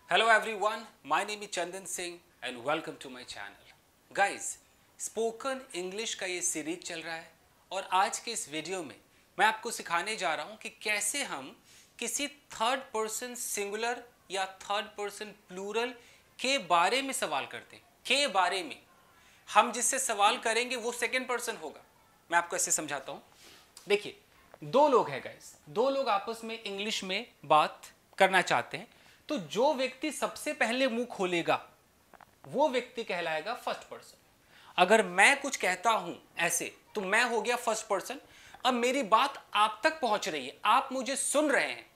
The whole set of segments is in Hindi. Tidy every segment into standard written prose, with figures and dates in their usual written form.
Hello everyone, my name is Chandan Singh and welcome to my channel. Guys, spoken English का ये सीरीज चल रहा है और आज के इस वीडियो में मैं आपको सिखाने जा रहा हूँ कि कैसे हम किसी थर्ड पर्सन सिंगुलर या थर्ड पर्सन प्लूरल के बारे में सवाल करते हैं। के बारे में हम जिससे सवाल करेंगे वो सेकेंड पर्सन होगा। मैं आपको ऐसे समझाता हूँ। देखिए, दो लोग हैं गाइस, दो लोग आपस में इंग्लिश में बात करना चाहते हैं, तो जो व्यक्ति सबसे पहले मुंह खोलेगा वो व्यक्ति कहलाएगा फर्स्ट पर्सन। अगर मैं कुछ कहता हूं ऐसे तो मैं हो गया फर्स्ट पर्सन। अब मेरी बात आप तक पहुंच रही है, आप मुझे सुन रहे हैं,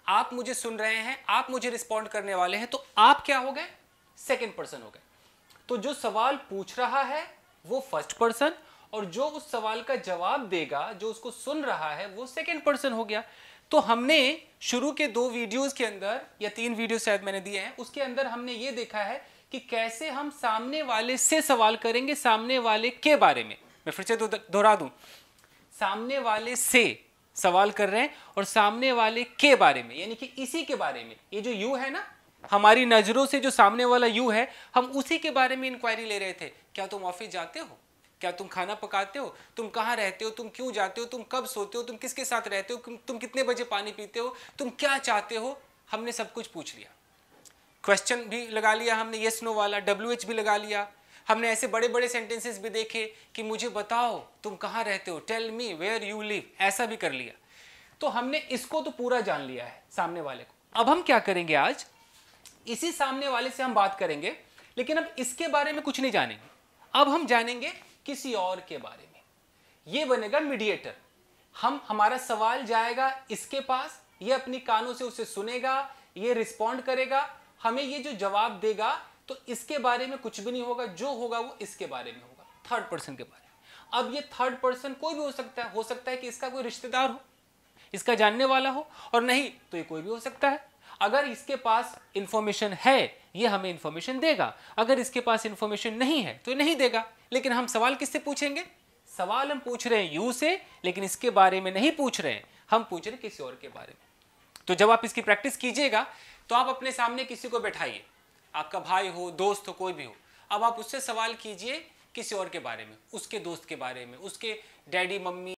आप मुझे रिस्पॉन्ड करने वाले हैं, तो आप क्या हो गए? सेकेंड पर्सन हो गए। तो जो सवाल पूछ रहा है वो फर्स्ट पर्सन और जो उस सवाल का जवाब देगा, जो उसको सुन रहा है, वो सेकेंड पर्सन हो गया। तो हमने शुरू के 2 वीडियोस के अंदर या 3 वीडियो शायद मैंने दिए हैं, उसके अंदर हमने ये देखा है कि कैसे हम सामने वाले से सवाल करेंगे, सामने वाले के बारे में। मैं फिर से दोहरा दूं, सामने वाले से सवाल कर रहे हैं और सामने वाले के बारे में, यानी कि इसी के बारे में। ये जो यू है ना, हमारी नजरों से जो सामने वाला यू है, हम उसी के बारे में इंक्वायरी ले रहे थे। क्या तुम ऑफिस जाते हो? क्या तुम खाना पकाते हो? तुम कहाँ रहते हो? तुम क्यों जाते हो? तुम कब सोते हो? तुम किसके साथ रहते हो? तुम कितने बजे पानी पीते हो? तुम क्या चाहते हो? हमने सब कुछ पूछ लिया। क्वेश्चन भी लगा लिया हमने, यस नो वाला, WH भी लगा लिया हमने। ऐसे बड़े बड़े सेंटेंसेस भी देखे कि मुझे बताओ तुम कहाँ रहते हो, tell me where you live, ऐसा भी कर लिया। तो हमने इसको तो पूरा जान लिया है, सामने वाले को। अब हम क्या करेंगे, आज इसी सामने वाले से हम बात करेंगे, लेकिन अब इसके बारे में कुछ नहीं जानेंगे। अब हम जानेंगे किसी और के बारे में। ये बनेगा मीडिएटर। हमारा सवाल जाएगा इसके पास, ये अपनी कानों से उसे सुनेगा, ये रिस्पॉन्ड करेगा, हमें ये जो जवाब देगा, तो इसके बारे में कुछ भी नहीं होगा, जो होगा वो इसके बारे में होगा, थर्ड पर्सन के बारे में। अब ये थर्ड पर्सन कोई भी हो सकता है कि इसका कोई रिश्तेदार हो, इसका जानने वाला हो, और नहीं तो ये कोई भी हो सकता है। अगर इसके पास इंफॉर्मेशन है ये हमें इंफॉर्मेशन देगा, अगर इसके पास इंफॉर्मेशन नहीं है तो नहीं देगा। लेकिन हम सवाल किससे पूछेंगे? सवाल हम पूछ रहे हैं यू से, लेकिन इसके बारे में नहीं पूछ रहे हैं, हम पूछ रहे हैं किसी और के बारे में। तो जब आप इसकी प्रैक्टिस कीजिएगा तो आप अपने सामने किसी को बैठाइए, आपका भाई हो, दोस्त हो, कोई भी हो। अब आप उससे सवाल कीजिए किसी और के बारे में, उसके दोस्त के बारे में, उसके डैडी मम्मी।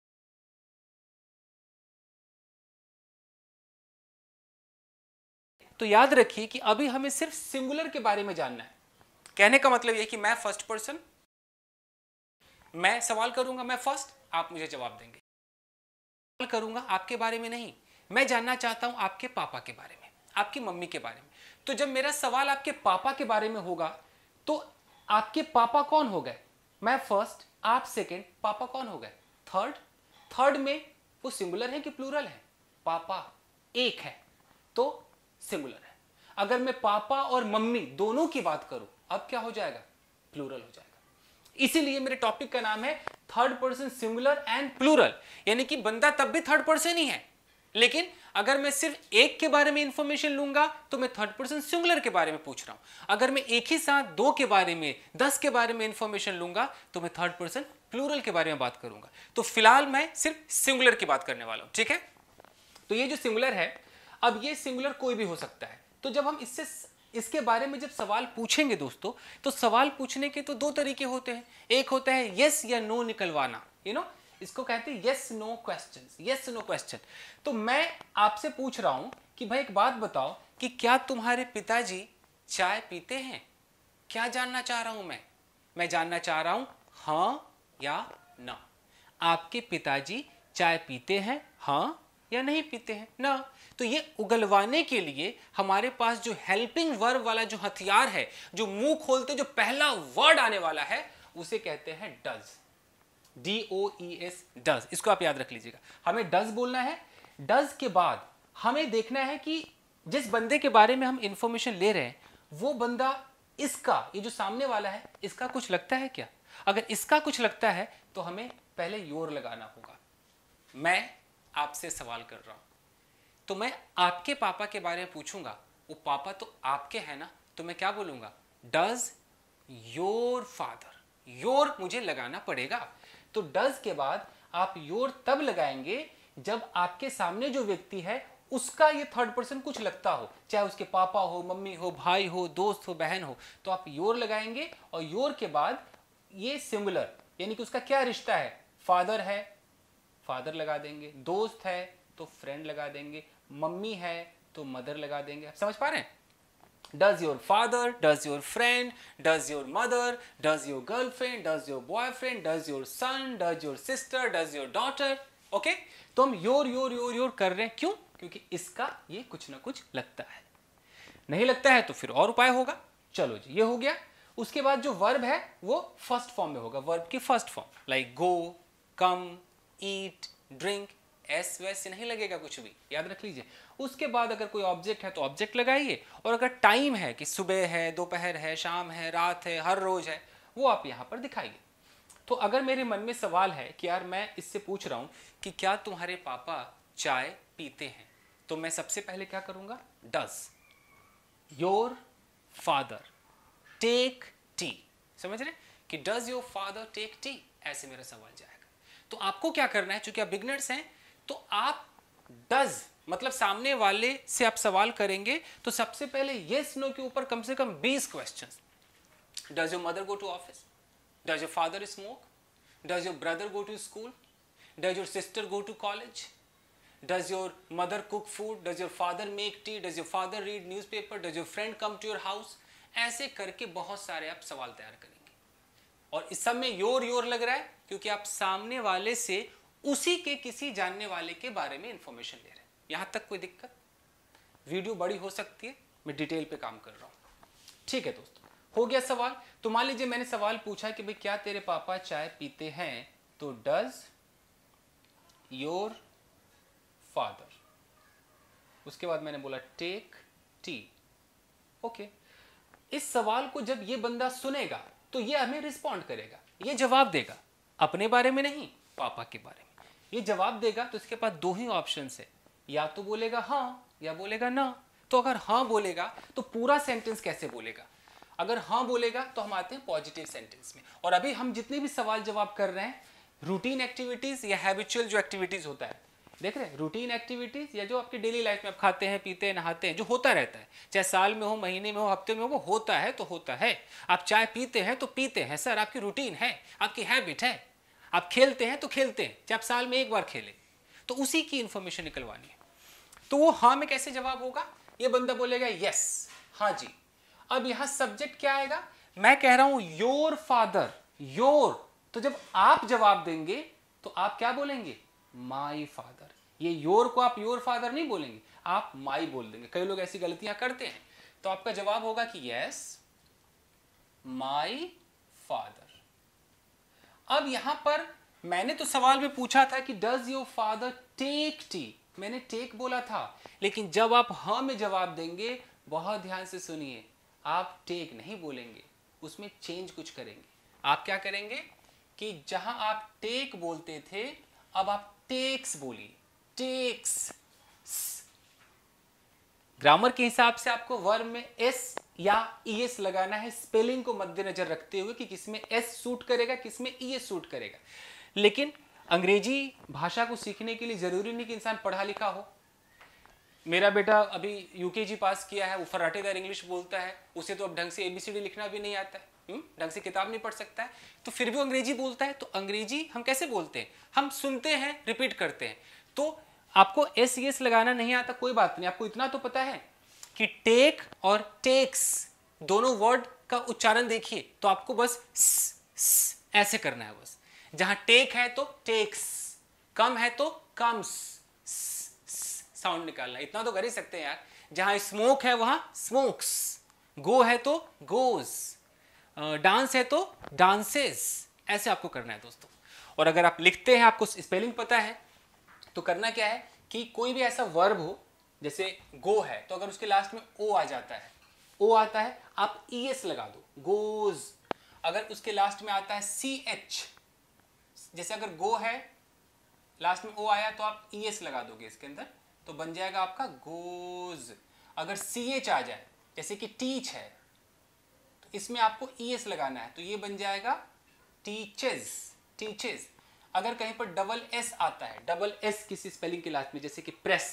तो याद रखिए कि अभी हमें सिर्फ सिंगुलर के बारे में जानना है। कहने का मतलब यह कि मैं फर्स्ट पर्सन, मैं सवाल करूंगा, मैं फर्स्ट, आप मुझे जवाब देंगे। सवाल करूंगा आपके बारे में नहीं, मैं जानना चाहता हूं आपके पापा के बारे में, आपकी मम्मी के बारे में। तो जब मेरा सवाल आपके पापा के बारे में होगा तो आपके पापा कौन हो गए? मैं फर्स्ट, आप सेकेंड, पापा कौन हो गए? थर्ड। थर्ड में वो सिंगुलर है कि प्लूरल है? पापा एक है तो सिंगुलर है। अगर मैं पापा और मम्मी दोनों की बात करूं, अब क्या हो जाएगा? प्लूरल हो जाएगा। इसीलिए मेरे टॉपिक का नाम है third person singular and plural, यानी कि बंदा तब भी थर्ड पर्सन ही है, लेकिन अगर मैं सिर्फ एक के बारे में इंफॉर्मेशन लूंगा तो मैं थर्ड पर्सन सिंगुलर के बारे में पूछ रहा हूं। अगर मैं एक ही साथ 2 के बारे में, 10 के बारे में इंफॉर्मेशन लूंगा तो मैं थर्ड पर्सन प्लूरल के बारे में बात करूंगा। तो फिलहाल मैं सिर्फ सिंगुलर की बात करने वाला हूं, ठीक है? तो ये जो सिंगुलर है, अब ये सिंगुलर कोई भी हो सकता है। तो जब हम इसके बारे में जब सवाल पूछेंगे दोस्तों, तो सवाल पूछने के तो 2 तरीके होते हैं। एक होता है यस या नो निकलवाना, इसको कहते हैं yes no questions, yes no question. तो मैं आपसे पूछ रहा हूं कि भाई एक बात बताओ कि क्या तुम्हारे पिताजी चाय पीते हैं? क्या जानना चाह रहा हूं मैं जानना चाह रहा हूं हाँ या ना। आपके पिताजी चाय पीते हैं, हाँ या नहीं पीते हैं? ना। तो ये उगलवाने के लिए हमारे पास जो हेल्पिंग वर्ब वाला जो हथियार है, जो मुंह खोलते जो पहला वर्ड आने वाला है, उसे कहते हैं डज, DOES, डज। इसको आप याद रख लीजिएगा। हमें डज बोलना है। डज के बाद हमें देखना है कि जिस बंदे के बारे में हम इंफॉर्मेशन ले रहे हैं, वो बंदा, इसका, ये जो सामने वाला है, इसका कुछ लगता है क्या? अगर इसका कुछ लगता है तो हमें पहले योर लगाना होगा। मैं आपसे सवाल कर रहा हूं तो मैं आपके पापा के बारे में पूछूंगा, वो पापा तो आपके हैं ना, तो मैं क्या बोलूंगा? Does your father. योर मुझे लगाना पड़ेगा। तो डज के बाद आप योर तब लगाएंगे जब आपके सामने जो व्यक्ति है उसका ये थर्ड पर्सन कुछ लगता हो, चाहे उसके पापा हो, मम्मी हो, भाई हो, दोस्त हो, बहन हो, तो आप योर लगाएंगे और योर के बाद ये सिंगुलर यानी कि उसका क्या रिश्ता है, फादर है फादर लगा देंगे, दोस्त है तो फ्रेंड लगा देंगे, मम्मी है तो मदर लगा देंगे। आप समझ पा रहे हैं? Does your father, does your friend, does your mother, does your girlfriend, does your boyfriend, does your son, does your sister, does your daughter, okay तो हम योर योर योर योर कर रहे हैं, क्यों? क्योंकि इसका ये कुछ ना कुछ लगता है। नहीं लगता है तो फिर और उपाय होगा। चलो जी, ये हो गया। उसके बाद जो वर्ब है वो फर्स्ट फॉर्म में होगा, वर्ब की first form, like go, come, eat, drink, s वैसे नहीं लगेगा कुछ भी, याद रख लीजिए। उसके बाद अगर कोई ऑब्जेक्ट है तो ऑब्जेक्ट लगाइए, और अगर टाइम है कि सुबह है, दोपहर है, शाम है, रात है, हर रोज है, वो आप यहाँ पर दिखाइए। तो अगर मेरे मन में सवाल है कि यार मैं इससे पूछ रहा हूँ कि क्या तुम्हारे पापा चाय पीते हैं, तो मैं सबसे पहले क्या करूँगा, does your father take tea. समझ रहे कि does your father take tea, ऐसे मेरा सवाल जाएगा। तो आपको क्या करना है, चूंकि आप बिगनर्स हैं तो आप डज मतलब सामने वाले से आप सवाल करेंगे तो सबसे पहले येस नो के ऊपर कम से कम 20 questions. Does your mother go to office, does your father smoke, does your brother go to school, does your sister go to college, does your mother cook food, does your father make tea, does your father read newspaper, does your friend come to your house. ऐसे करके बहुत सारे आप सवाल तैयार करेंगे, और इस सब में योर योर लग रहा है क्योंकि आप सामने वाले से उसी के किसी जानने वाले के बारे में इंफॉर्मेशन ले रहे हैं। यहां तक कोई दिक्कत? वीडियो बड़ी हो सकती है, मैं डिटेल पे काम कर रहा हूं। ठीक है दोस्तों, हो गया सवाल। तो मान लीजिए मैंने सवाल पूछा कि भाई क्या तेरे पापा चाय पीते हैं, तो डज योर फादर, उसके बाद मैंने बोला टेक टी। ओके, इस सवाल को जब ये बंदा सुनेगा तो ये हमें रिस्पॉन्ड करेगा, ये जवाब देगा, अपने बारे में नहीं, पापा के बारे में ये जवाब देगा। तो इसके पास दो ही ऑप्शन है, या तो बोलेगा हाँ या बोलेगा ना। तो अगर हाँ बोलेगा तो पूरा सेंटेंस कैसे बोलेगा? अगर हाँ बोलेगा तो हम आते हैं पॉजिटिव सेंटेंस में। और अभी हम जितने भी सवाल जवाब कर रहे हैं, रूटीन एक्टिविटीज या हैबिचुअल जो एक्टिविटीज होता है, देख रहे हैं, रूटीन एक्टिविटीज या जो आपकी डेली लाइफ में आप खाते हैं, पीते हैं, नहाते हैं, जो होता रहता है, चाहे साल में हो, महीने में हो, हफ्ते में हो, वो होता है तो होता है। आप चाय पीते हैं तो पीते हैं सर, आपकी रूटीन है, आपकी हैबिट है। आप खेलते हैं तो खेलते हैं, चाहे आप साल में एक बार खेलें, तो उसी की इंफॉर्मेशन निकलवानी है। तो वो हाँ में कैसे जवाब होगा? ये बंदा बोलेगा यस, हाँ जी। अब यहां सब्जेक्ट क्या आएगा? मैं कह रहा हूं योर फादर, योर, तो जब आप जवाब देंगे तो आप क्या बोलेंगे? My father. ये योर को आप योर फादर नहीं बोलेंगे, आप माई बोल देंगे। कई लोग ऐसी गलतियां करते हैं। तो आपका जवाब होगा कि यस माई फादर। अब यहां पर मैंने तो सवाल में पूछा था कि does your father take tea, मैंने टेक बोला था, लेकिन जब आप हाँ में जवाब देंगे, बहुत ध्यान से सुनिए, आप टेक नहीं बोलेंगे, उसमें चेंज कुछ करेंगे। आप क्या करेंगे कि जहां आप टेक बोलते थे, अब आप टेक्स बोलिए, टेक्स। ग्रामर के हिसाब से आपको वर्ब में एस या ईएस लगाना है, स्पेलिंग को मद्देनजर रखते हुए कि किसमें एस सूट करेगा, किसमें ईएस सूट करेगा। लेकिन अंग्रेजी भाषा को सीखने के लिए जरूरी नहीं कि इंसान पढ़ा लिखा हो। मेरा बेटा अभी यूकेजी पास किया है, वो फर्राटेदार इंग्लिश बोलता है, उसे तो अब ढंग से एबीसीडी लिखना भी नहीं आता है, ढंग से किताब नहीं पढ़ सकता है, तो फिर भी अंग्रेजी बोलता है। तो अंग्रेजी हम कैसे बोलते हैं? हम सुनते हैं, रिपीट करते हैं। तो आपको एस एस लगाना नहीं आता, कोई बात नहीं, आपको इतना तो पता है कि टेक और टेक्स दोनों वर्ड का उच्चारण देखिए, तो आपको बस स ऐसे करना है। बस जहां टेक है तो टेक्स, कम है तो कम्स, साउंड निकालना, इतना तो कर ही सकते हैं यार। जहां स्मोक है वहां स्मोक्स, गो है तो गोज, डांस है तो डांसेस, ऐसे आपको करना है दोस्तों। और अगर आप लिखते हैं, आपको स्पेलिंग पता है, तो करना क्या है कि कोई भी ऐसा वर्ब हो, जैसे गो है तो अगर उसके लास्ट में ओ आ जाता है, ओ आता है, आप ईएस लगा दो, गोज। अगर उसके लास्ट में आता है सी एच, जैसे अगर गो है लास्ट में ओ आया तो आप ईएस लगा दोगे इसके अंदर, तो बन जाएगा आपका गोज। अगर सी एच आ जाए, जैसे कि टीच है, तो इसमें आपको ईएस लगाना है, तो ये बन जाएगा टीचेस, टीचेस। अगर कहीं पर डबल एस आता है, डबल एस किसी स्पेलिंग के लास्ट में, जैसे कि प्रेस,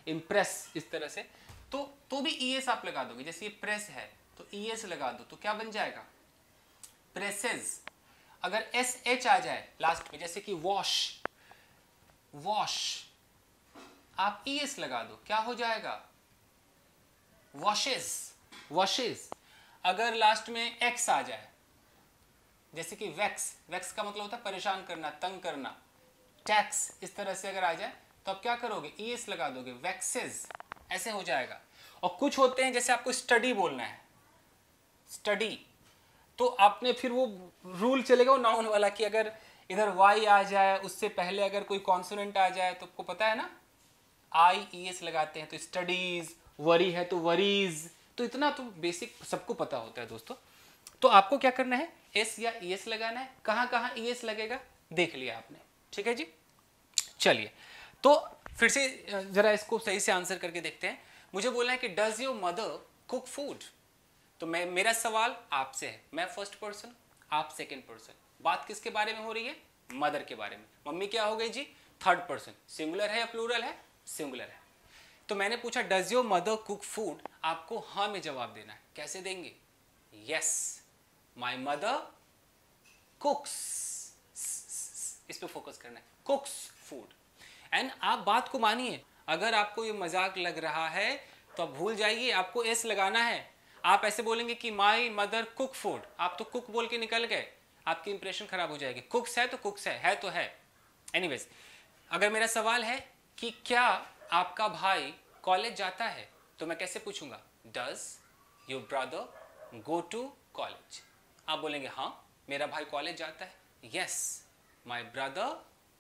इम्प्रेस इस तरह से, तो भी ईएस आप लगा दोगे। जैसे ये प्रेस है तो ईएस लगा दो, तो क्या बन जाएगा? प्रेसेस। अगर एस एच आ जाए लास्ट में, जैसे कि वॉश, वॉश, आप ईएस लगा दो, क्या हो जाएगा? Washes, washes. अगर लास्ट में एक्स आ जाए, जैसे कि वैक्स, वैक्स का मतलब होता है परेशान करना, तंग करना, टैक्स, इस तरह से अगर आ जाए तो आप क्या करोगे? ईएस लगा दोगे, वैक्सेस, ऐसे हो जाएगा। और कुछ होते हैं जैसे आपको स्टडी बोलना है, स्टडी, तो आपने फिर वो रूल चलेगा वो नाउन वाला कि अगर इधर वाई आ जाए उससे पहले अगर कोई कॉन्सोनेंट आ जाए तो आपको पता है ना, आई ई एस लगाते हैं। तो स्टडीज, वरी है तो वरीज, तो इतना तो बेसिक सबको पता होता है दोस्तों। तो आपको क्या करना है? एस या ई एस लगाना है। कहाँ कहाँ ई एस लगेगा देख लिया आपने, ठीक है जी। चलिए, तो फिर से जरा इसको सही से आंसर करके देखते हैं। मुझे बोलना है कि does your mother cook food. तो मेरा सवाल आपसे है, मैं फर्स्ट पर्सन, आप सेकंड पर्सन। बात किसके बारे में हो रही है? मदर के बारे में। मम्मी क्या हो गई जी? Third person. सिंगुलर है या प्लूरल है? सिंगुलर है। तो मैंने पूछा does your mother cook food, आपको हाँ में जवाब देना है। कैसे देंगे? यस माई मदर कुक्स, इस पे फोकस करना है, कुक्स फूड। एंड आप बात को मानिए, अगर आपको ये मजाक लग रहा है तो आप भूल जाइए, आपको एस लगाना है। आप ऐसे बोलेंगे कि माई मदर कुक फूड, आप तो कुक बोल के निकल गए, आपकी इंप्रेशन खराब हो जाएगी। कुक्स है तो कुक्स है तो है। एनीवेज, अगर मेरा सवाल है कि क्या आपका भाई कॉलेज जाता है, तो मैं कैसे पूछूंगा? Does your brother go to college? आप बोलेंगे हाँ मेरा भाई कॉलेज जाता है, yes my brother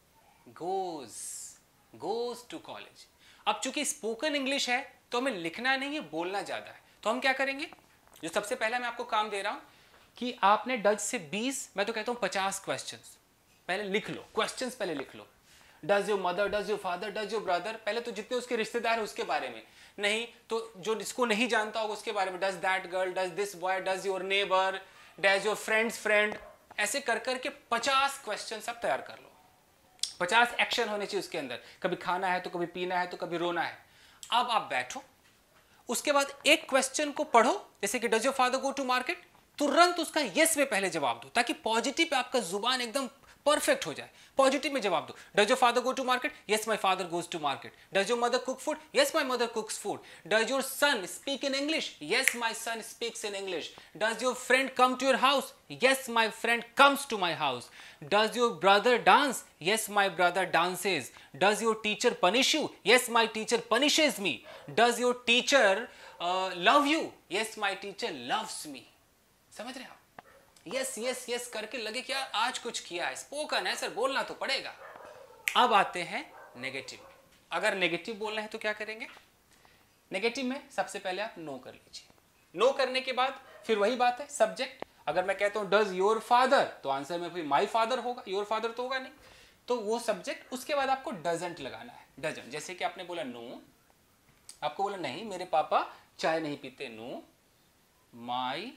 goes to college. अब चूंकि स्पोकन इंग्लिश है तो हमें लिखना नहीं है, बोलना ज्यादा है। तो हम क्या करेंगे? जो सबसे पहला मैं आपको काम दे रहा हूं कि आपने डज से 20, मैं तो कहता हूं 50 क्वेश्चंस पहले लिख लो। क्वेश्चंस पहले लिख लो। Does your mother, does your father, does your brother, पहले तो जितने उसके रिश्तेदार है उसके बारे में, नहीं तो जो जिसको नहीं जानता होगा उसके बारे में। Does that girl, does this boy, does your neighbour, does your friend's friend, ऐसे कर करके 50 क्वेश्चन आप तैयार कर लो। 50 एक्शन होने चाहिए उसके अंदर, कभी खाना है तो कभी पीना है तो कभी रोना है। अब आप बैठो, उसके बाद एक क्वेश्चन को पढ़ो, जैसे कि does your father go to market, तुरंत उसका यस में पहले जवाब दो, ताकि पॉजिटिव पे आपका जुबान एकदम परफेक्ट हो जाए। पॉजिटिव में जवाब दो। Does your father go to market? Yes my father goes to market. Does your mother cook food? Yes my mother cooks food. Does your son speak in English? Yes my son speaks in English. Does your friend come to your house? Yes my friend comes to my house. Does your brother dance? Yes my brother dances. Does your teacher punish you? Yes my teacher punishes me. Does your teacher love you? Yes my teacher loves me. समझ रहे हो आप? यस यस यस करके लगे क्या आज कुछ किया है। स्पोकन है सर, बोलना तो पड़ेगा। अब आते हैं नेगेटिव। अगर नेगेटिव बोलना है तो क्या करेंगे? नेगेटिव में सबसे पहले आप नो कर लीजिए। नो करने के बाद फिर वही बात है, सब्जेक्ट। अगर मैं कहता हूं डज योर फादर, तो आंसर में फिर माई फादर होगा, योर फादर तो होगा नहीं, तो वो सब्जेक्ट। उसके बाद आपको डजंट लगाना है। डजंट, जैसे कि आपने बोला नो, आपको बोला नहीं मेरे पापा चाय नहीं पीते, नो माई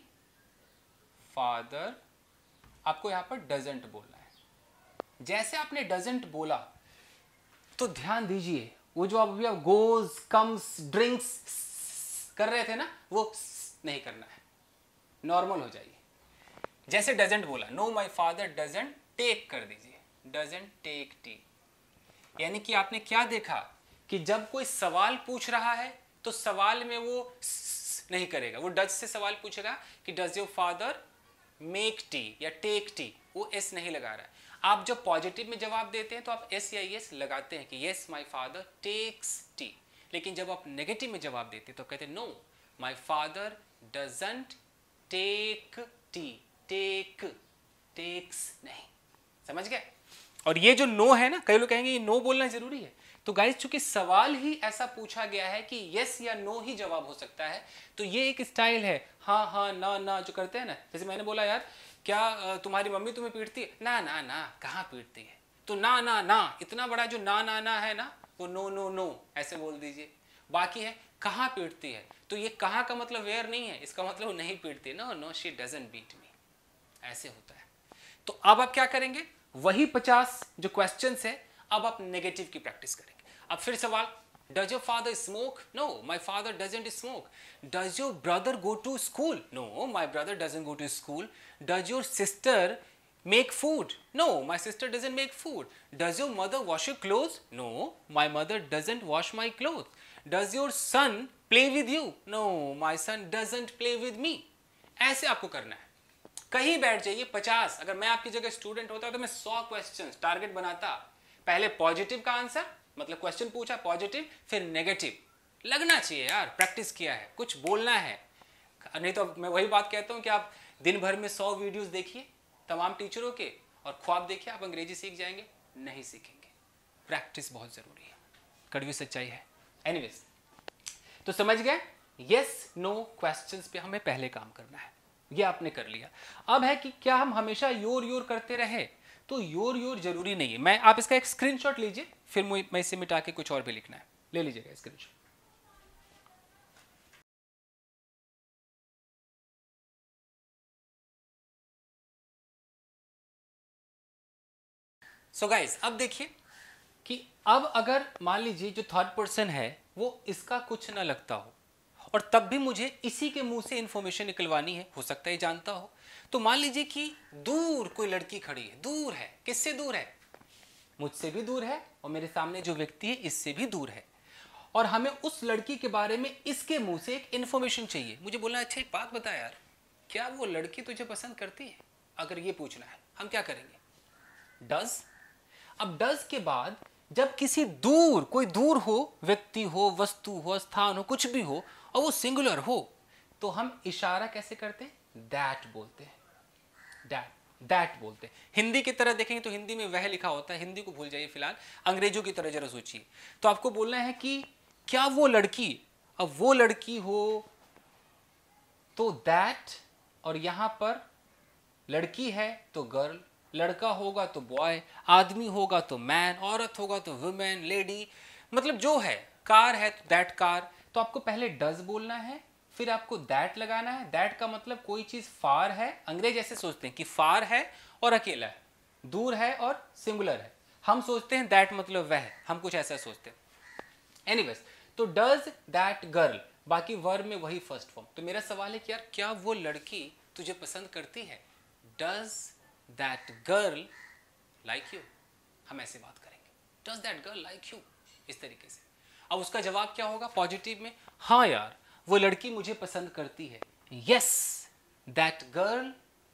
फादर, आपको यहां पर डजंट बोलना है। जैसे आपने डजंट बोला तो ध्यान दीजिए, वो जो अभी आप गोज, कम्स, ड्रिंक्स कर रहे थे ना, वो नहीं करना है, नॉर्मल हो जाइए। जैसे डजंट बोला, no my father doesn't take, कर दीजिए डजंट टेक टी। यानी कि आपने क्या देखा कि जब कोई सवाल पूछ रहा है तो सवाल में वो नहीं करेगा, वो डज से सवाल पूछेगा कि does your father make tea या टेक टी, वो एस नहीं लगा रहा है। आप जब पॉजिटिव में जवाब देते हैं तो आप एस या एस लगाते हैं कि yes my father takes tea. लेकिन जब आप नेगेटिव में जवाब देते हैं तो कहते हैं no my father doesn't take tea, take, takes नहीं। समझ गए? और ये जो नो है ना, कई लोग कहेंगे ये नो बोलना जरूरी है। तो गाइस चूंकि सवाल ही ऐसा पूछा गया है कि यस या नो ही जवाब हो सकता है, तो ये एक स्टाइल है हाँ हाँ ना ना जो करते हैं ना। जैसे मैंने बोला यार क्या तुम्हारी मम्मी तुम्हें पीटती है? ना ना ना, कहाँ पीटती है? तो ना ना ना, इतना बड़ा जो ना ना ना है ना, वो नो नो नो ऐसे बोल दीजिए। बाकी है कहाँ पीटती है, तो ये कहाँ का मतलब वेयर नहीं है, इसका मतलब नहीं पीटती। No no she doesn't beat me, ऐसे होता है। तो अब आप क्या करेंगे? वही 50 जो क्वेश्चंस है, अब आप नेगेटिव की प्रैक्टिस करेंगे। अब फिर सवाल, Does your father smoke? No, my father doesn't smoke. Does your brother go to school? No, my brother doesn't go to school. Does your sister make food? No, my sister doesn't make food. Does your mother wash your clothes? No, my mother doesn't wash my clothes. Does your son play with you? No, my son doesn't play with me. ऐसे आपको करना है. कहीं बैठ जाइए 50. अगर मैं आपकी जगह स्टूडेंट होता तो मैं 100 क्वेश्चंस टारगेट बनाता. पहले पॉजिटिव का आंसर, मतलब क्वेश्चन पूछा पॉजिटिव, फिर नेगेटिव. लगना चाहिए यार, प्रैक्टिस किया है, कुछ बोलना है. नहीं तो मैं वही बात कहता हूं कि आप दिन भर में 100 वीडियोस देखिए तमाम टीचरों के और ख्वाब देखिए आप अंग्रेजी सीख जाएंगे. नहीं सीखेंगे. प्रैक्टिस बहुत जरूरी है, कड़वी सच्चाई है. एनीवेज, तो समझ गए, यस नो क्वेश्चंस पे हमें पहले काम करना है. ये आपने कर लिया. अब है कि क्या हम हमेशा योर योर करते रहे? तो योर योर जरूरी नहीं है. मैं, आप इसका एक स्क्रीनशॉट लीजिए, फिर मैं इसे मिटा के कुछ और भी लिखना है. ले लीजिएगा स्क्रीनशॉट. सो गाइस, अब देखिए कि अब अगर मान लीजिए जो थर्ड पर्सन है वो इसका कुछ ना लगता हो और तब भी मुझे इसी के मुंह से इंफॉर्मेशन निकलवानी है, हो सकता है जानता हो. तो मान लीजिए कि दूर कोई लड़की खड़ी है, दूर है. किससे दूर है? मुझसे भी दूर है और मेरे सामने जो व्यक्ति है इससे भी दूर है. और हमें उस लड़की के बारे में इसके मुंह से एक इंफॉर्मेशन चाहिए. मुझे बोलना, अच्छा एक बात बता यार, क्या वो लड़की तुझे पसंद करती है? अगर ये पूछना है, हम क्या करेंगे? डज. अब डज के बाद जब किसी दूर, कोई दूर हो, व्यक्ति हो, वस्तु हो, स्थान हो, कुछ भी हो और वो सिंगुलर हो, तो हम इशारा कैसे करते हैं? दैट बोलते हैं. दैट बोलते हैं. हिंदी की तरह देखेंगे तो हिंदी में वह लिखा होता है. हिंदी को भूल जाइए फिलहाल, अंग्रेजों की तरह जरा सोचिए. तो आपको बोलना है कि क्या वो लड़की, अब वो लड़की हो तो दैट, और यहां पर लड़की है तो गर्ल, लड़का होगा तो बॉय, आदमी होगा तो मैन, औरत होगा तो वुमेन, लेडी, मतलब जो है. कार है तो दैट कार. तो आपको पहले डज बोलना है, फिर आपको दैट लगाना है. दैट का मतलब कोई चीज फार है. अंग्रेज ऐसे सोचते हैं कि फार है और अकेला है, दूर है और सिंगुलर है. हम सोचते हैं दैट मतलब वह है, हम कुछ ऐसा सोचते हैं. एनीवेज, तो डज दैट गर्ल, बाकी वर्ब में वही फर्स्ट फॉर्म. तो मेरा सवाल है कि यार क्या वो लड़की तुझे पसंद करती है? Does that girl like you? हम ऐसे बात करेंगे, does that girl like you, इस तरीके से. अब उसका जवाब क्या होगा पॉजिटिव में? हाँ यार वो लड़की मुझे पसंद करती है. Yes that girl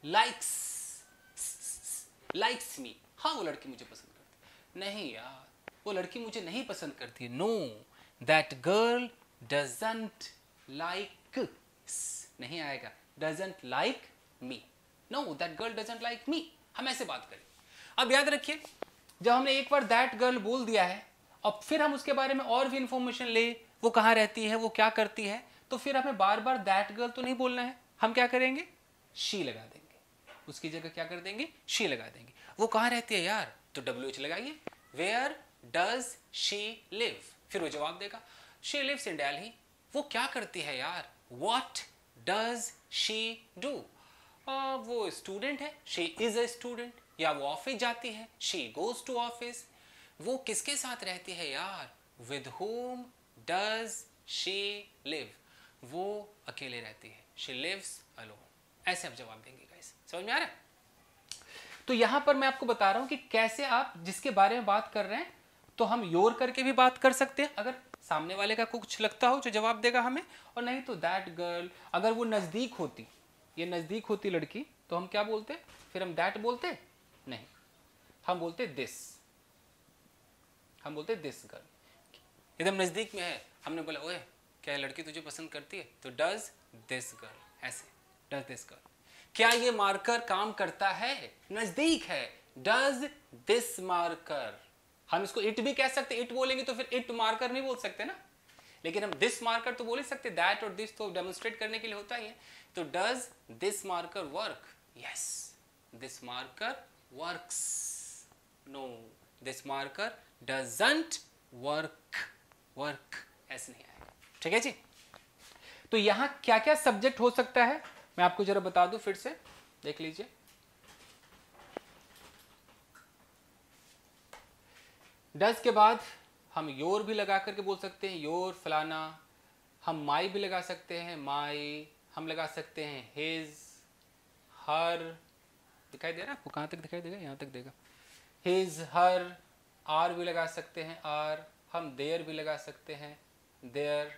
likes me. हाँ वो लड़की मुझे पसंद करती. नहीं यार वो लड़की मुझे नहीं पसंद करती. No that girl doesn't like, नहीं आएगा, doesn't like me. No that girl doesn't like me. हम ऐसे बात करें. अब याद रखिए, जब हमने एक बार दैट गर्ल बोल दिया है और फिर हम उसके बारे में और भी इंफॉर्मेशन ले, वो कहाँ रहती है, वो क्या करती है, तो फिर हमें बार बार दैट गर्ल तो नहीं बोलना है. हम क्या करेंगे? शी लगा देंगे. उसकी जगह क्या कर देंगे? शी लगा देंगे. वो कहाँ रहती है यार? तो WH लगाइए. Where does she live? फिर वो जवाब देगा शी लिव्स इन दिल्ली. वो क्या करती है यार? What does she do? वो स्टूडेंट है, शी इज अ स्टूडेंट. या वो ऑफिस जाती है, शी गोज टू ऑफिस. वो किसके साथ रहती है यार? With whom does she live? वो अकेले रहती है, she lives alone. ऐसे आप जवाब देंगे गाइस. समझ में आ रहा है? तो यहां पर मैं आपको बता रहा हूं कि कैसे आप जिसके बारे में बात कर रहे हैं तो हम योर करके भी बात कर सकते हैं अगर सामने वाले का कुछ लगता हो जो जवाब देगा हमें, और नहीं तो दैट गर्ल. अगर वो नजदीक होती, ये नजदीक होती लड़की, तो हम क्या बोलते? फिर हम दैट बोलते नहीं, हम बोलते दिस. हम बोलते दिस गर्ल. एकदम नजदीक में है, हमने बोला ओए क्या लड़की तुझे पसंद करती है? तो डज दिस गर्ल, ऐसे डज दिस गर्ल. क्या ये मार्कर काम करता है? नजदीक है, डज दिस मार्कर. हम इसको इट भी कह सकते, इट बोलेंगे तो फिर इट मार्कर नहीं बोल सकते ना, लेकिन हम दिस मार्कर तो बोल ही सकते. दैट और दिस तो डेमोन्स्ट्रेट करने के लिए होता ही है. तो does this marker work? Yes this marker works. No this marker doesn't work. ऐसे नहीं आएगा. ठीक है जी. तो यहां क्या क्या सब्जेक्ट हो सकता है मैं आपको जरा बता दूं, फिर से देख लीजिए. डज के बाद हम योर भी लगा करके बोल सकते हैं, योर फलाना। हम माई भी लगा सकते हैं, माई। हम लगा सकते हैं हिज, हर। दिखाई दे रहा है आपको? कहाँ तक दिखाई देगा? यहाँ तक देगा। His, her. आर भी लगा सकते हैं, आर। हम देयर भी लगा सकते हैं, देयर।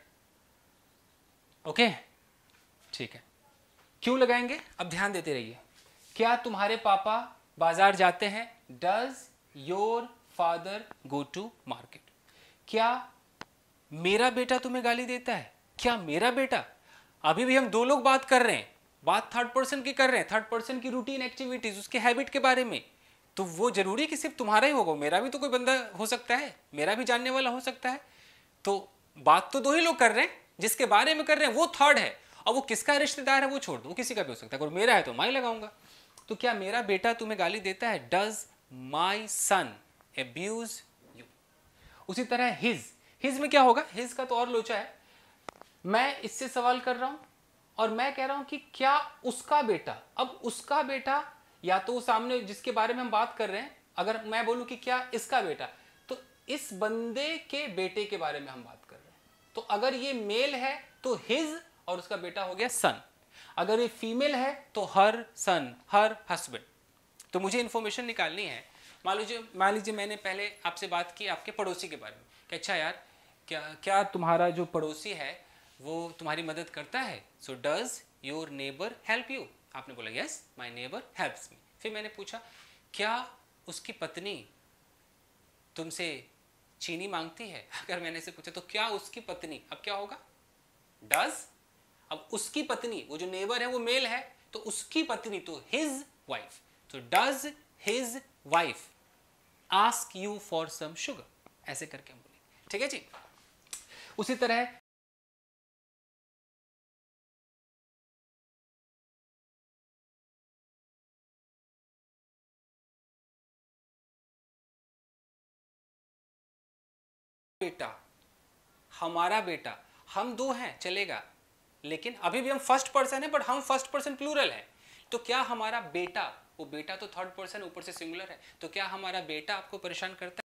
ओके, ठीक है। क्यों लगाएंगे? अब ध्यान देते रहिए। क्या तुम्हारे पापा बाजार जाते हैं? Does your father go to market? क्या मेरा बेटा तुम्हें गाली देता है? क्या मेरा बेटा? अभी भी हम दो लोग बात कर रहे हैं, बात थर्ड पर्सन की कर रहे हैं, थर्ड पर्सन की रूटीन एक्टिविटीज, उसके हैबिट के बारे में। तो वो जरूरी कि सिर्फ तुम्हारा ही होगा? मेरा भी तो कोई बंदा हो सकता है, मेरा भी जानने वाला हो सकता है। तो बात तो दो ही लोग कर रहे हैं, जिसके बारे में कर रहे हैं वो थर्ड है। अब वो किसका रिश्तेदार है वो छोड़ दो, वो किसी का भी हो सकता है। अगर मेरा है तो माई लगाऊंगा। तो क्या मेरा बेटा तुम्हें गाली देता है? Does my son abuse you? उसी तरह हिज, हिज में क्या होगा? हिज का तो और लोचा है। मैं इससे सवाल कर रहा हूं और मैं कह रहा हूं कि क्या उसका बेटा, अब उसका बेटा या तो सामने जिसके बारे में हम बात कर रहे हैं, अगर मैं बोलूं कि क्या इसका बेटा, तो इस बंदे के बेटे के बारे में हम बात कर रहे हैं। तो अगर ये मेल है तो हिज और उसका बेटा हो गया सन। अगर ये फीमेल है तो हर सन, हर हस्बैंड। तो मुझे इंफॉर्मेशन निकालनी है। मान लीजिए मैंने पहले आपसे बात की आपके पड़ोसी के बारे में कि अच्छा यार, क्या तुम्हारा जो पड़ोसी है वो तुम्हारी मदद करता है? So does your neighbour help you? आपने बोला yes, my neighbour helps me. फिर मैंने पूछा क्या उसकी पत्नी तुमसे चीनी मांगती है? अगर मैंने से पूछा तो क्या उसकी पत्नी, अब क्या होगा? डज। अब उसकी पत्नी, वो जो नेबर है वो मेल है, तो उसकी पत्नी तो हिज वाइफ। तो does his wife ask you for some sugar? ऐसे करके हम बोलेंगे, ठीक है जी। उसी तरह बेटा, हमारा बेटा, हम दो हैं चलेगा, लेकिन अभी भी हम फर्स्ट पर्सन है, बट हम फर्स्ट पर्सन प्लूरल है। तो क्या हमारा बेटा, वो बेटा तो थर्ड पर्सन ऊपर से सिंगुलर है, तो क्या हमारा बेटा आपको परेशान करता है?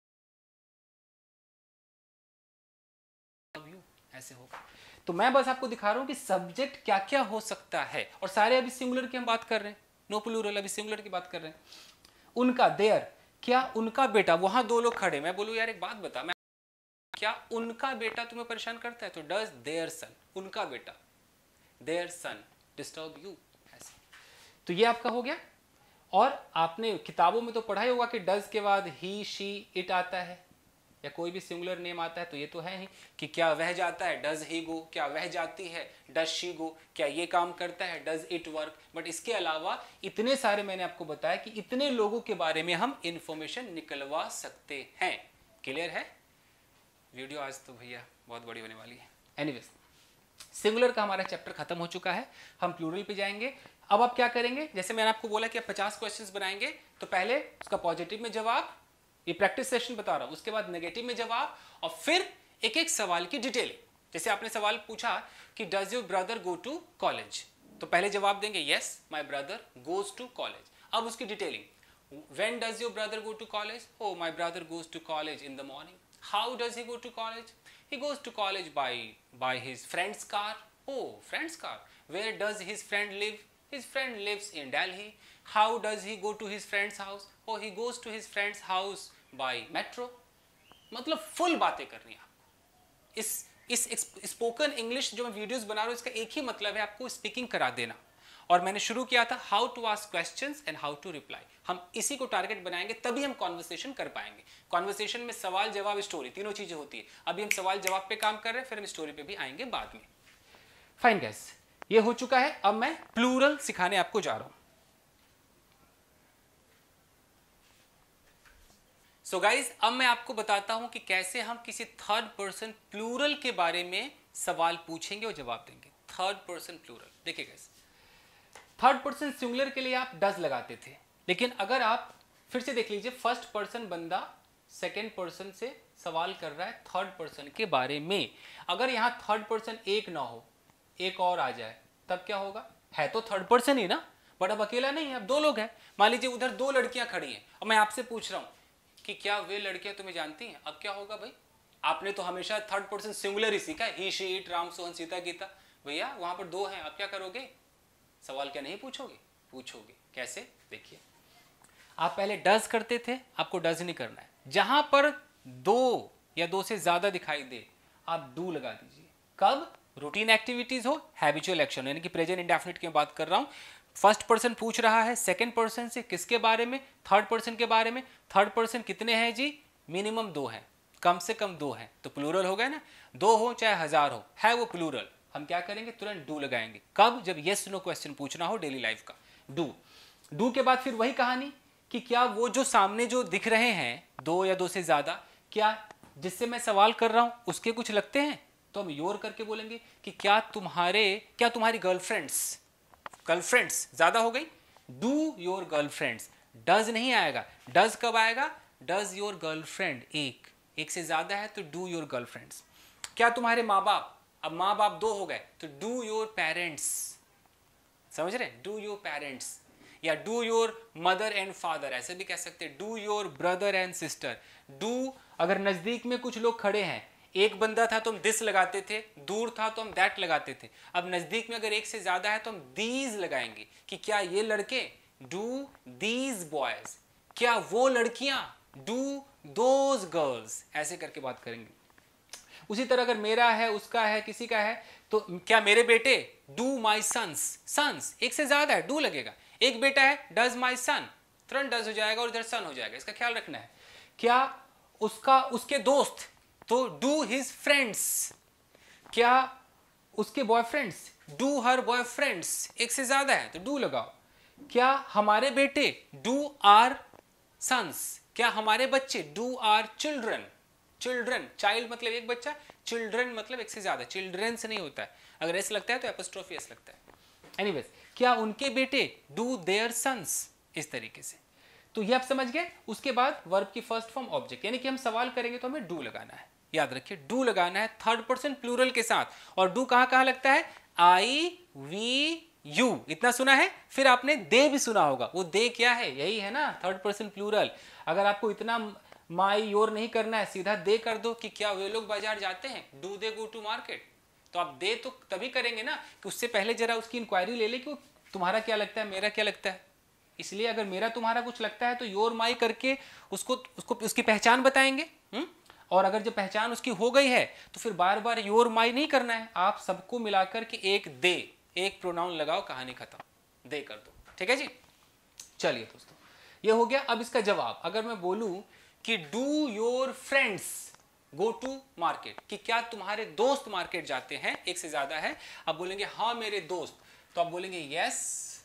ऐसे होगा। तो मैं बस आपको दिखा रहा हूं कि सब्जेक्ट क्या क्या हो सकता है, और सारे अभी सिंगुलर की हम बात कर रहे हैं, नो प्लूरल, अभी सिंगुलर की बात कर रहे हैं। उनका, देयर, क्या उनका बेटा, वहां दो लोग खड़े, मैं बोलूं यार एक बात बता, मैं क्या उनका बेटा तुम्हें परेशान करता है? तो डज देयर सन, उनका बेटा, देयर सन डिस्टर्ब यू? ऐसे। तो ये आपका हो गया। और आपने किताबों में तो पढ़ा ही होगा कि डज के बाद ही, शी, इट आता है, या कोई भी सिंगुलर नेम आता है, तो ये तो है ही कि क्या वह जाता है, डज ही गो, क्या वह जाती है, डज शी गो, क्या ये काम करता है, डज इट वर्क। बट इसके अलावा इतने सारे मैंने आपको बताया कि इतने लोगों के बारे में हम इंफॉर्मेशन निकलवा सकते हैं। क्लियर है? वीडियो आज तो भैया बहुत बड़ी होने वाली है। एनीवेज, सिंगुलर का हमारा चैप्टर खत्म हो चुका है, हम प्लूरल पे जाएंगे। अब आप क्या करेंगे, जैसे मैंने आपको बोला कि आप 50 क्वेश्चंस बनाएंगे, तो पहले उसका पॉजिटिव में जवाब, ये प्रैक्टिस सेशन बता रहा हूं, उसके बाद नेगेटिव में जवाब, और फिर एक एक सवाल की डिटेलिंग। जैसे आपने सवाल पूछा कि does your brother go to college, तो पहले जवाब देंगे yes my brother goes to college. अब उसकी detailing, when does your brother go to college? Oh my brother goes to college in the morning. How does he go to college? He goes to college by his friend's car. Oh, friend's car. Where does his friend live? His friend lives in Delhi. How does he go to his friend's house? Oh, he goes to his friend's house by metro. मतलब फुल बातें करनी है आपको। इस स्पोकन इंग्लिश जो मैं वीडियोस बना रहा हूँ, इसका एक ही मतलब है आपको स्पीकिंग करा देना। और मैंने शुरू किया था how to ask questions and how to reply. हम इसी को टारगेट बनाएंगे, तभी हम कॉन्वर्सेशन कर पाएंगे। कॉन्वर्सेशन में सवाल जवाब स्टोरी तीनों चीजें होती है। अभी हम सवाल जवाब पे काम कर रहे हैं, फिर हम स्टोरी पे भी आएंगे बाद में। फाइन गाइस, ये हो चुका है। अब मैं प्लूरल सिखाने आपको जा रहा हूं। सो गाइस, अब मैं आपको बताता हूं कि कैसे हम किसी थर्ड पर्सन प्लूरल के बारे में सवाल पूछेंगे और जवाब देंगे। थर्ड पर्सन प्लूरल, देखिए गाइस, थर्ड पर्सन सिंगुलर के लिए आप डज लगाते थे, लेकिन अगर आप फिर से देख लीजिए, फर्स्ट पर्सन बंदा सेकेंड पर्सन से सवाल कर रहा है थर्ड पर्सन के बारे में। अगर यहां थर्ड पर्सन एक ना हो, एक और आ जाए, तब क्या होगा? है तो थर्ड पर्सन ही ना, बट अब अकेला नहीं है, अब दो लोग हैं। मान लीजिए उधर दो लड़कियां खड़ी हैं और मैं आपसे पूछ रहा हूं कि क्या वे लड़कियां तुम्हें जानती हैं? अब क्या होगा भाई? आपने तो हमेशा थर्ड पर्सन सिंगुलर ही सीखा, he she it Ram Sohan Sita Gita. भैया वहां पर दो हैं, आप क्या करोगे? सवाल क्या नहीं पूछोगे? पूछोगे। कैसे? देखिए, आप पहले डज करते थे, आपको डज नहीं करना है। जहां पर दो या दो से ज्यादा दिखाई दे आप डू लगा दीजिए। कब? रूटीन एक्टिविटीज हो, हैबिचुअल एक्शन, यानी कि प्रेजेंट इंडेफिनिट की बात कर रहा हूं। फर्स्ट पर्सन पूछ रहा है सेकंड पर्सन से, किसके बारे में? थर्ड पर्सन के बारे में। थर्ड पर्सन कितने हैं जी? मिनिमम दो हैं, कम से कम दो हैं, तो प्लूरल हो गया ना। दो हो चाहे हजार हो, है वो प्लूरल। हम क्या करेंगे? तुरंत डू लगाएंगे। कब? जब यस नो क्वेश्चन पूछना हो डेली लाइफ का। डू। डू के बाद फिर वही कहानी कि क्या वो जो सामने जो दिख रहे हैं दो या दो से ज्यादा, क्या जिससे मैं सवाल कर रहा हूं उसके कुछ लगते हैं? तो हम योर करके बोलेंगे कि क्या तुम्हारी गर्लफ्रेंड्स ज्यादा हो गई? Do your girlfriends. डज नहीं आएगा। डज कब आएगा? Does your girlfriend. एक से ज्यादा है तो डू योर गर्लफ्रेंड्स। क्या तुम्हारे माँ बाप? अब माँ बाप दो हो गए तो डू योर पेरेंट्स। समझ रहे? Do your parents. या do your mother and father, ऐसे भी कह सकते हैं। Do your brother and sister. Do, अगर नजदीक में कुछ लोग खड़े हैं, एक बंदा था तो हम दिस लगाते थे, दूर था तो हम दैट लगाते थे। अब नजदीक में अगर एक से ज्यादा है तो हम दीज लगाएंगे कि क्या ये लड़के? Do these boys. क्या वो लड़कियां? Do those girls. ऐसे करके बात करेंगे। उसी तरह अगर मेरा है, उसका है, किसी का है, तो क्या मेरे बेटे? Do my sons. सन्स एक से ज्यादा है, डू लगेगा। एक बेटा है, डज माई सन, तुरंत डज हो जाएगा और इधर सन हो जाएगा। इसका ख्याल रखना है। क्या उसके दोस्त? तो डू हिज फ्रेंड्स। क्या उसके बॉयफ्रेंड्स? Do her boyfriends. एक से ज्यादा है तो डू लगाओ। क्या हमारे बेटे? Do our sons. क्या हमारे बच्चे? Do our children. Children, child मतलब एक बच्चा, चिल्ड्रन मतलब एक से ज्यादा। चिल्ड्रन से नहीं होता है, अगर एस लगता है तो एपोस्ट्रोफी एस लगता है। एनीवेज, क्या उनके बेटे? Do their sons. इस तरीके से। तो ये आप समझ गए। उसके बाद वर्ब की फर्स्ट फॉर्म ऑब्जेक्ट, यानी कि हम सवाल करेंगे तो हमें डू लगाना है। याद रखिए, डू लगाना है थर्ड पर्सन प्लूरल के साथ। और डू कहां कहां लगता है? आई, वी, यू, इतना सुना है। फिर आपने दे भी सुना होगा। वो दे क्या है? यही है ना, थर्ड पर्सन प्लूरल। अगर आपको इतना माई योर नहीं करना है, सीधा दे कर दो कि क्या वे लोग बाजार जाते हैं? Do they go to market. तो आप दे तो तभी करेंगे ना कि उससे पहले जरा उसकी इंक्वायरी ले ले कि तुम्हारा क्या लगता है, मेरा क्या लगता है। इसलिए अगर मेरा तुम्हारा कुछ लगता है तो योर माई करके उसको उसकी पहचान बताएंगे। और अगर जब पहचान उसकी हो गई है तो फिर बार बार योर माई नहीं करना है, आप सबको मिलाकर के एक दे, एक प्रोनाउन लगाओ, कहानी खत्म, दे कर दो। ठीक है जी। चलिए दोस्तों, ये हो गया। अब इसका जवाब, अगर मैं बोलूं कि do your friends go to market, कि क्या तुम्हारे दोस्त मार्केट जाते हैं? एक से ज्यादा है। अब बोलेंगे हाँ मेरे दोस्त, तो आप बोलेंगे यस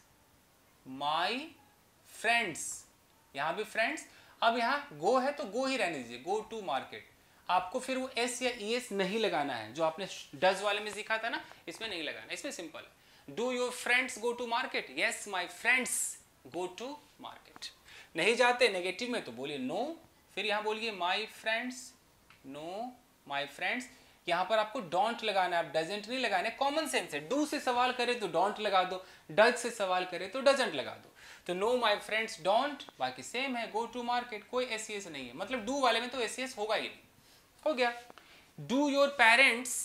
माई फ्रेंड्स। यहां भी फ्रेंड्स। अब यहां गो है तो गो ही रहने दीजिए, गो टू मार्केट। आपको फिर वो एस या ई एस नहीं लगाना है, जो आपने डज वाले में सीखा था ना, इसमें नहीं लगाना। इसमें सिंपल है, do your friends go to market? Yes my friends go to market. नहीं जाते नेगेटिव में तो बोलिए नो। फिर यहां बोलिए my friends, no my friends. यहां पर आपको डोंट लगाना है, डजेंट नहीं लगाना है। कॉमन सेंस है, डू से सवाल करे तो डोंट लगा दो, डज से सवाल करे तो डजेंट लगा दो। तो नो माई फ्रेंड्स डोंट, बाकी सेम है। गो टू मार्केट, कोई एस नहीं है, मतलब डू वाले में तो एस होगा ही नहीं। हो गया। Do your parents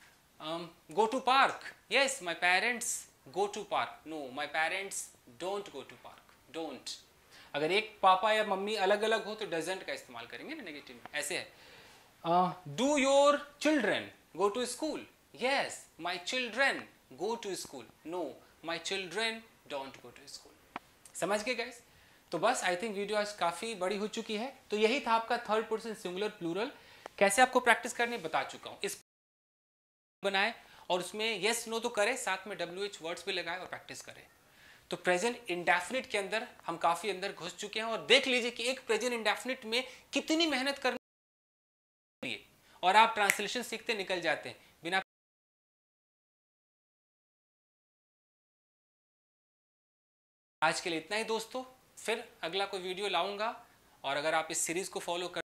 go to park? Yes my parents go to park. No my parents don't go to park. Don't. अगर एक पापा या मम्मी अलग अलग हो तो डजेंट का इस्तेमाल करेंगे ना नेगेटिव में। ऐसे है। Do your children go to school? Yes my children go to school. No my children don't go to school. समझ गए गाइस? तो बस आई थिंक वीडियो आज काफी बड़ी हो चुकी है। तो यही था आपका थर्ड पर्सन सिंगुलर प्लूरल। कैसे आपको प्रैक्टिस करनी बता चुका हूं। इस बनाए और उसमें यस नो तो करे, साथ में WH वर्ड्स भी लगाए और प्रैक्टिस करें। तो प्रेजेंट इंडेफिनिट के अंदर हम काफी अंदर घुस चुके हैं। और देख लीजिए कि एक प्रेजेंट इंडेफिनिट में कितनी मेहनत करनी है, और आप ट्रांसलेशन सीखते निकल जाते हैं बिना। आज के लिए इतना ही दोस्तों, फिर अगला कोई वीडियो लाऊंगा। और अगर आप इस सीरीज को फॉलो कर